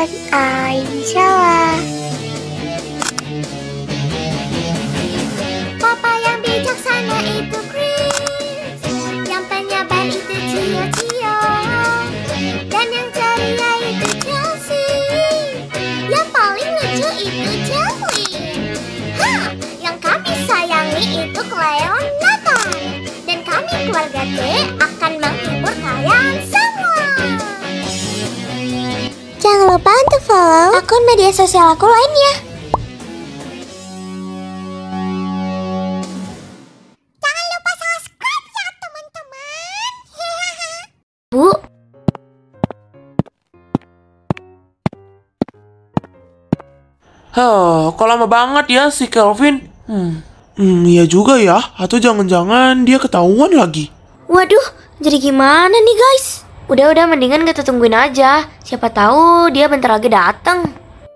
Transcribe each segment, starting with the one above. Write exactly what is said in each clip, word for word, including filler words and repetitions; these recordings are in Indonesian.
dan Aisyah. Papa yang bijaksana itu Chris, yang penyabar itu Cio-Cio, dan yang ceria itu Chelsea, yang paling lucu itu Jelly. Ha, yang kami sayangi itu Cleon Nathan, dan kami keluarga T akan menghibur kalian semua. Jangan lupa untuk follow akun media sosial aku lainnya. Jangan lupa subscribe ya teman-teman. Bu. Hah, kok lama banget ya si Kelvin? Hmm, hmm iya juga ya. Atau jangan-jangan dia ketahuan lagi. Waduh, jadi gimana nih guys? Udah-udah mendingan kita tungguin aja. Siapa tahu dia bentar lagi datang.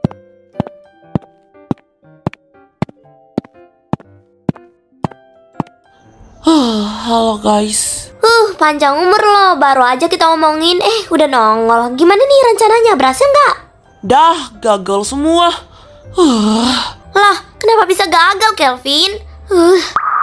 Huh, halo guys. Huh, panjang umur loh. Baru aja kita omongin, eh udah nongol. Gimana nih rencananya? Berhasil nggak? Dah, gagal semua. Huh. Lah, kenapa bisa gagal, Kelvin? Huh.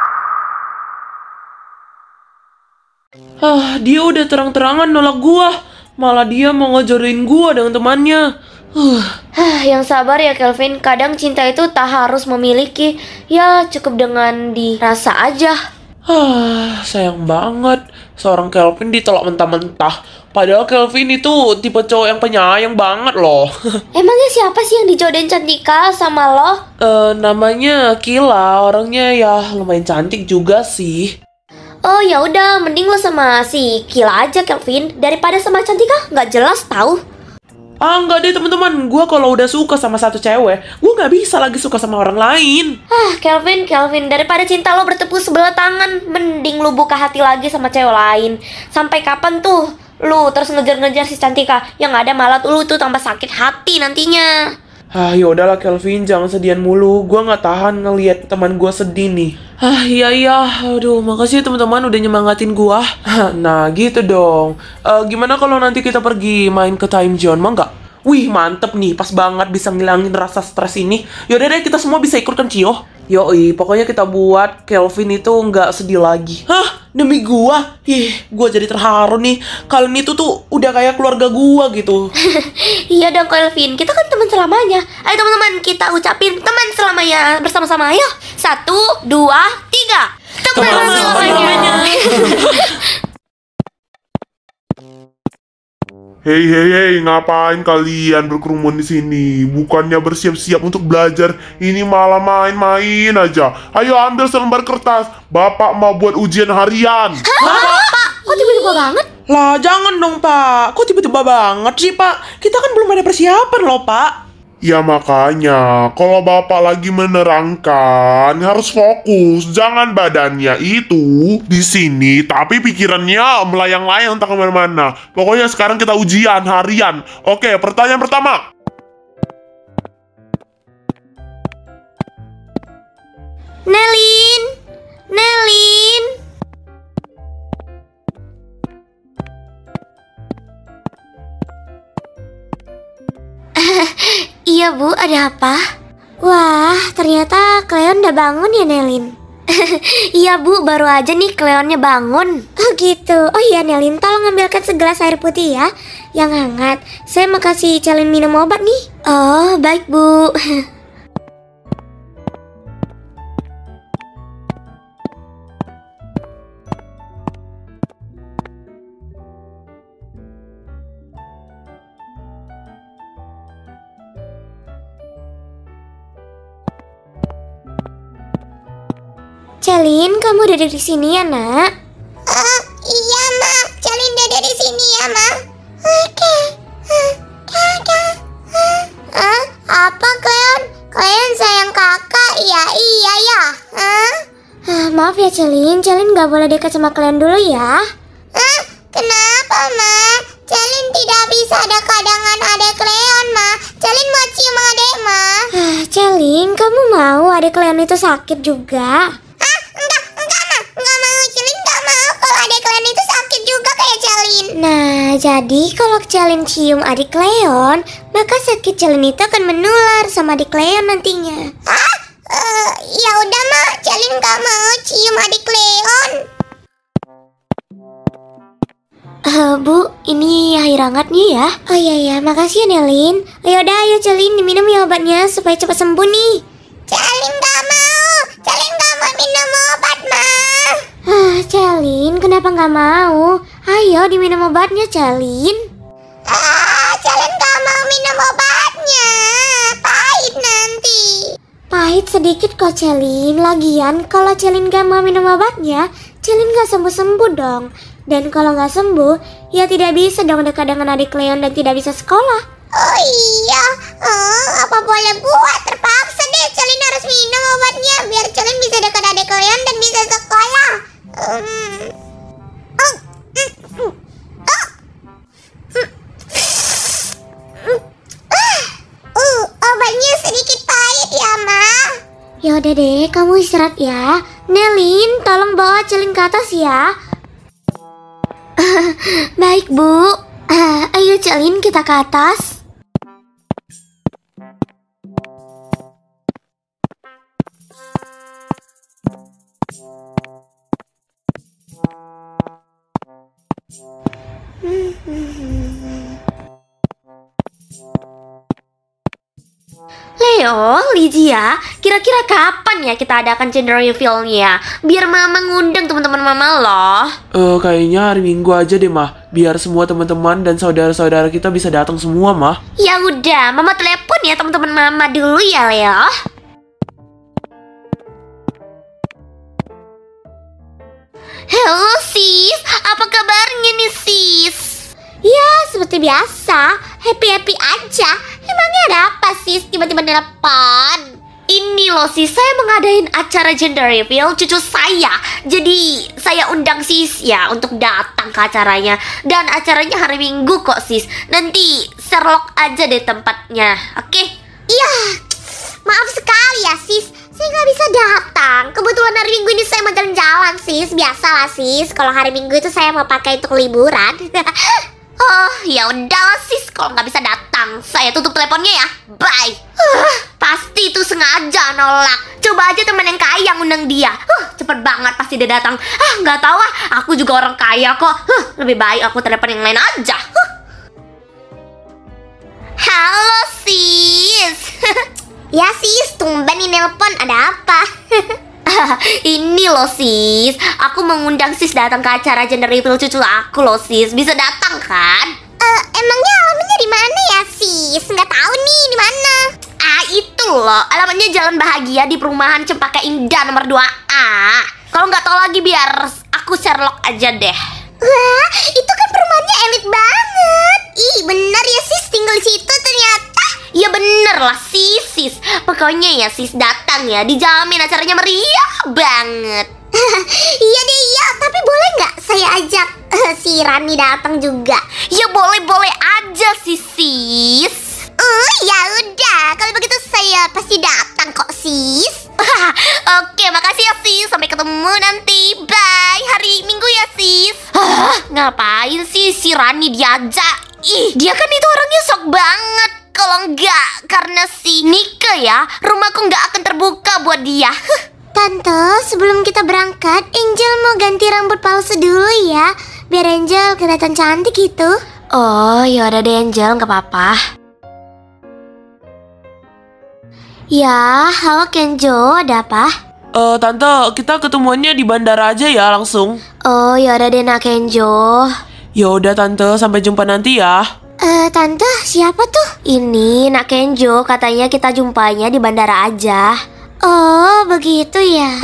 Ah, dia udah terang-terangan nolak gua. Malah dia mau ngejodohin gua dengan temannya. Huh. Hah, yang sabar ya Kelvin. Kadang cinta itu tak harus memiliki. Ya, cukup dengan dirasa aja. Ah, sayang banget. Seorang Kelvin ditolak mentah-mentah. Padahal Kelvin itu tipe cowok yang penyayang banget loh. Emangnya siapa sih yang dijodohin Cantika sama lo? Eh, namanya Kila. Orangnya ya lumayan cantik juga sih. Oh ya udah, mending lo sama si Kila aja Kelvin daripada sama Cantika, nggak jelas tahu. Ah, enggak deh teman-teman. Gua kalau udah suka sama satu cewek, gua nggak bisa lagi suka sama orang lain. Ah, Kelvin, Kelvin, daripada cinta lo bertepuk sebelah tangan, mending lo buka hati lagi sama cewek lain. Sampai kapan tuh lu terus ngejar-ngejar si Cantika? Yang ada malah tuh lu tuh tambah sakit hati nantinya. Ah, yaudahlah Kelvin, jangan sedihan mulu. Gua nggak tahan ngelihat teman gua sedih nih. Ah, iya iya. Aduh, makasih ya teman-teman udah nyemangatin gua. Nah, gitu dong. Eh, gimana kalau nanti kita pergi main ke time zone, mau nggak? Wih, mantep nih. Pas banget bisa ngilangin rasa stres ini. Yaudah deh, kita semua bisa ikut kan, Cio? Yoi, pokoknya kita buat Kelvin itu nggak sedih lagi. Hah? Demi gua? Ih, gua jadi terharu nih. Kalian itu tuh udah kayak keluarga gua gitu. Iya dong Kelvin, kita kan teman selamanya. Ayo teman-teman, kita ucapin teman selamanya bersama-sama. Ayo, satu, dua, tiga. Teman, Teman selamanya. selamanya. Hei hei hei, ngapain kalian berkerumun di sini? Bukannya bersiap-siap untuk belajar, ini malah main-main aja. Ayo ambil selembar kertas, Bapak mau buat ujian harian. Hah? Pak, kok tiba-tiba banget? Lah, jangan dong, Pak. Kok tiba-tiba banget sih, Pak? Kita kan belum ada persiapan loh, Pak. Ya makanya, kalau Bapak lagi menerangkan, harus fokus. Jangan badannya itu di sini, tapi pikirannya melayang-layang entah kemana-mana. Pokoknya sekarang kita ujian harian. Oke, pertanyaan pertama. Nelin, Nelin. Iya Bu, ada apa? Wah, ternyata Cleon udah bangun ya Nelin. Iya Bu, baru aja nih Cleonnya bangun. Oh gitu, oh iya Nelin, tolong ambilkan segelas air putih ya, yang hangat. Saya mau kasih Celin minum obat nih. Oh, baik Bu. Celin, kamu udah di sini ya, Nak? Oh, iya, Ma. Celin udah di sini ya, Ma. Oke. Dadah. Ah, apa, Cleon? Cleon sayang kakak? Iya, iya ya. Hah? Ah, maaf ya, Celin. Celin nggak boleh dekat sama kalian dulu ya. Ah, kenapa, Ma? Celin tidak bisa dekat-dengan adek Cleon, Ma. Celin mau cium adek, Ma. Ah, Celin, kamu mau adek kalian itu sakit juga? Ah, enggak, enggak, Ma. Enggak mau. Celin enggak mau kalau adek Cleon itu sakit juga kayak Celin. Celin. Nah, jadi kalau Celin cium adik Leon, maka sakit Celin itu akan menular sama adik Leon nantinya. Ah, uh, ya udah Mak, Celin gak mau cium adik Leon. Uh, Bu, ini air hangatnya ya. Oh iya ya, makasih ya Nelin. Ayo dah, ayo Celin diminum ya obatnya supaya cepat sembuh nih. Celin gak mau, Celin gak mau minum obat Ma. Ah, Celin, kenapa nggak mau? Ayo diminum obatnya, Celin. Ah, Celin gak mau minum obatnya, pahit nanti. Pahit sedikit kok, Celin. Lagian, kalau Celin gak mau minum obatnya, Celin gak sembuh-sembuh dong. Dan kalau gak sembuh, ya tidak bisa dong dekat dengan adik Leon dan tidak bisa sekolah. Oh iya, oh, apa boleh buat? Terpaksa deh Celin harus minum obatnya biar Celin bisa dekat adik Leon dan bisa sekolah. Um, oh, mm, mm, oh, mm, mm, ah, uh, obatnya sedikit pahit ya Ma. Yaudah deh, kamu istirahat ya. Nelin, tolong bawa Celin ke atas ya. Baik, Bu. Ah, ayo Celin, kita ke atas. Leo, Lydia, kira-kira kapan ya kita adakan gender reveal-nya? Biar Mama ngundang teman-teman Mama loh. Eh, kayaknya hari Minggu aja deh, Mah. Biar semua teman-teman dan saudara-saudara kita bisa datang semua, Mah. Ya udah, Mama telepon ya teman-teman Mama dulu ya, Leo. Halo sis, apa kabarnya nih sis? Ya, seperti biasa, happy-happy aja. Emangnya ada apa sis, tiba-tiba telepon? Ini loh sis, saya mengadain acara gender reveal cucu saya. Jadi saya undang sis ya untuk datang ke acaranya. Dan acaranya hari Minggu kok sis. Nanti Sherlock aja deh tempatnya, oke? Iya, maaf sekali ya sis, saya nggak bisa datang. Kebetulan hari Minggu ini saya mau jalan-jalan sis. Biasalah sis, kalau hari Minggu itu saya mau pakai untuk liburan. Oh, ya udahlah sis, kalau nggak bisa datang, saya tutup teleponnya ya. Bye. Uh, pasti itu sengaja nolak. Coba aja teman yang kaya ngundang dia. Uh, cepet banget pasti dia datang. Ah, nggak tahu ah, aku juga orang kaya kok. Uh, lebih baik aku telepon yang lain aja. Uh. Halo sis. Ya sis, tumben nih nelpon, ada apa? Ini loh sis, aku mengundang sis datang ke acara gender reveal cucu aku loh sis. Bisa datang kan? Uh, emangnya alamatnya di mana ya sis? Nggak tahu nih di mana. Ah itu loh, alamatnya Jalan Bahagia di perumahan Cempaka Indah nomor dua A. Kalau nggak tahu lagi biar aku Sherlock aja deh. Wah, itu kan perumahannya elit banget. Ih, bener ya sis, tinggal di situ ternyata. Ya bener lah sis, sis. Pokoknya ya sis datang ya, dijamin acaranya meriah banget. Iya deh iya, tapi boleh nggak saya ajak uh, si Rani datang juga? Ya boleh-boleh aja sih sis. Oh ya udah, kalau begitu saya pasti datang kok sis. Oke, makasih ya sis. Sampai ketemu nanti. Bye. Hari Minggu ya sis. Hah, ngapain sih si Rani diajak? Ih, dia kan itu orangnya sok banget. Kalau enggak karena si Nika ya, rumahku nggak akan terbuka buat dia. Tante, sebelum kita berangkat, Angel mau ganti rambut palsu dulu ya, biar Angel kelihatan cantik gitu. Oh, ya udah deh Angel, nggak apa-apa. Ya, halo Kenjo, ada apa? Eh, Tante, kita ketemuannya di bandara aja ya langsung. Oh, ya udah deh Nak Kenjo. Ya udah Tante, sampai jumpa nanti ya. Eh, Tante, siapa tuh? Ini Nak Kenjo, katanya kita jumpanya di bandara aja. Oh, begitu ya.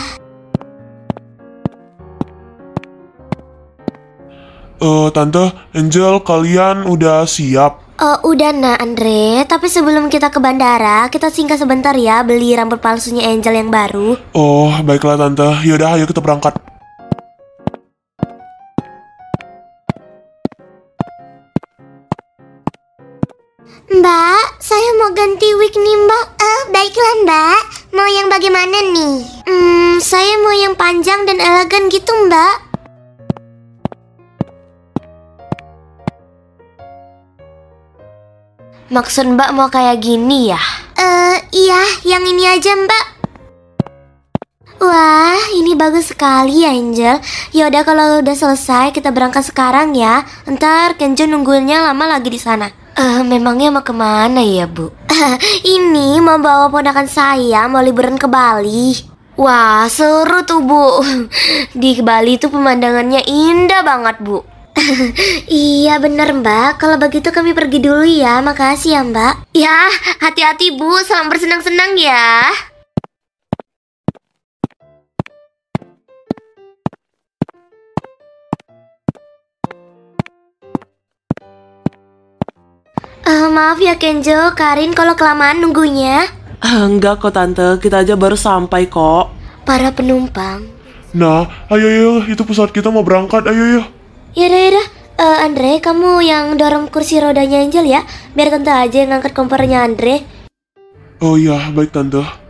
Eh, Tante, Angel, kalian udah siap? Oh, udah Nak Andre, tapi sebelum kita ke bandara, kita singgah sebentar ya beli rambut palsunya Angel yang baru. Oh, baiklah Tante. Yaudah, ayo kita berangkat. Mbak, saya mau ganti wig nih mbak. Eh, baiklah mbak. Mau yang bagaimana nih? Hmm, saya mau yang panjang dan elegan gitu mbak. Maksud Mbak mau kayak gini ya? Eh, iya, yang ini aja Mbak. Wah, ini bagus sekali ya Angel. Yaudah kalau udah selesai kita berangkat sekarang ya. Ntar Kenjo nungguinnya lama lagi di sana. Eh, memangnya mau kemana ya Bu? Ini mau bawa ponakan saya mau liburan ke Bali. Wah, seru tuh Bu. Di Bali tuh pemandangannya indah banget Bu. Iya bener Mbak. Kalau begitu kami pergi dulu ya. Makasih ya Mbak. Ya, hati-hati Bu. Selamat bersenang-senang ya. Eh, maaf ya Kenjo, Karin kalau kelamaan nunggunya. Ah, enggak kok tante, kita aja baru sampai kok. Para penumpang. Nah, ayo ayo, itu pesawat kita mau berangkat, ayo ayo. Yaudah yaudah. Eh, Andre, kamu yang dorong kursi rodanya Angel ya. Biar tante aja yang ngangkat kompornya Andre. Oh iya, baik tante.